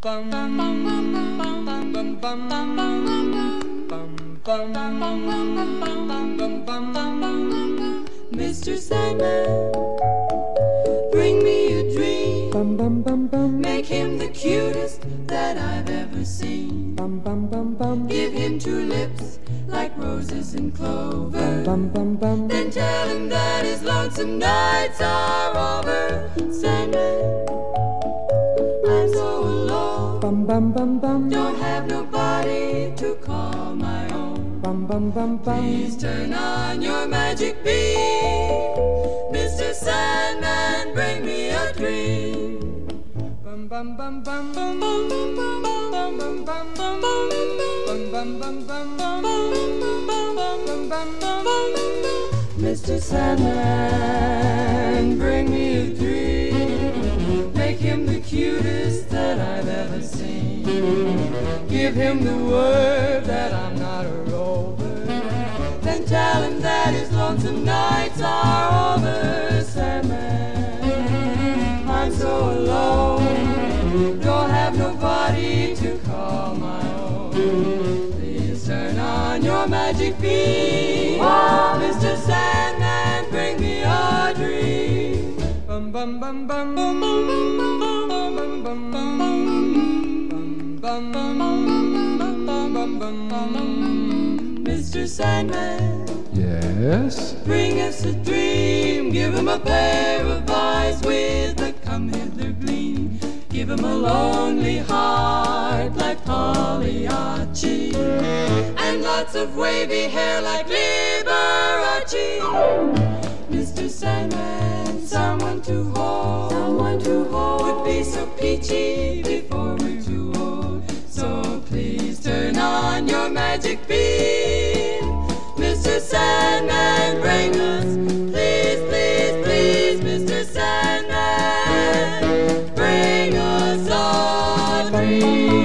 Mr. Sandman, bring me a dream. Make him the cutest that I've ever seen. Give him two lips like roses and clover. Then tell him that his lonesome nights are over. Sandman, I'm so alone. Don't have nobody to call my own. Please turn on your magic beam. Mr. Sandman, bring me a dream. Mr. Sandman, bring me a dream. Make him the cutest that I've ever seen. Give him the word that I'm not a rover. Then tell him that his lonesome nights are over. Sandman, I'm so alone. Don't have nobody to call my own. Please turn on your magic beam. Mr. Sandman, bring me a dream. Mr. Sandman, yes? bring us a dream. Give him a pair of eyes with a come hither gleam. Give him a lonely heart like Pagliacci, and lots of wavy hair like Liberace. Mr. Sandman, someone to hold would be so peachy before we're too old. So please turn on your magic beam. Mr. Sandman, bring us, please, please, please, Mr. Sandman, bring us a dream.